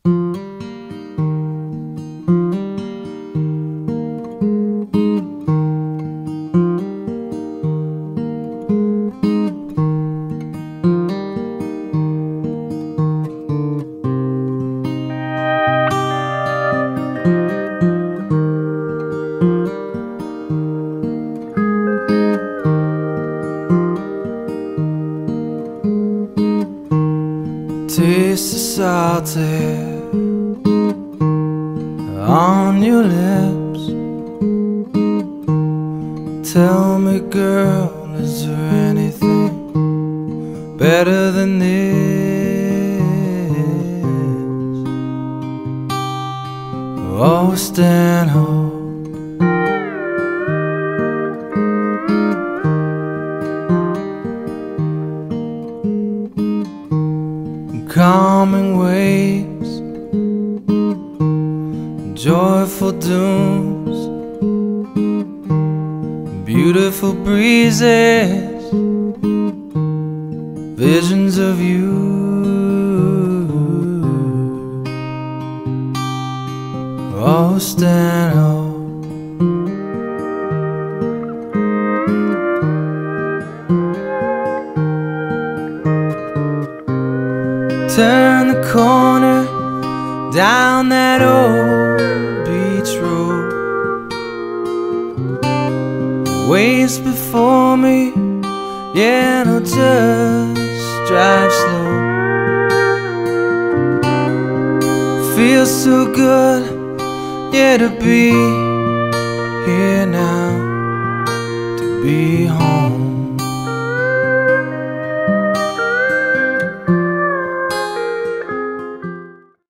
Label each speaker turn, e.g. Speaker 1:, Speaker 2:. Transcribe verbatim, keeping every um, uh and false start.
Speaker 1: Taste the salty on your lips. Tell me, girl, is there anything better than this? Oh, Stanhope, calming waves, joyful dooms, beautiful breezes, visions of you. Oh, Stanhope, turn the corner down that old beach road. Waves before me, yeah, no, just drive slow. Feels so good, yeah, to be here now, to be home.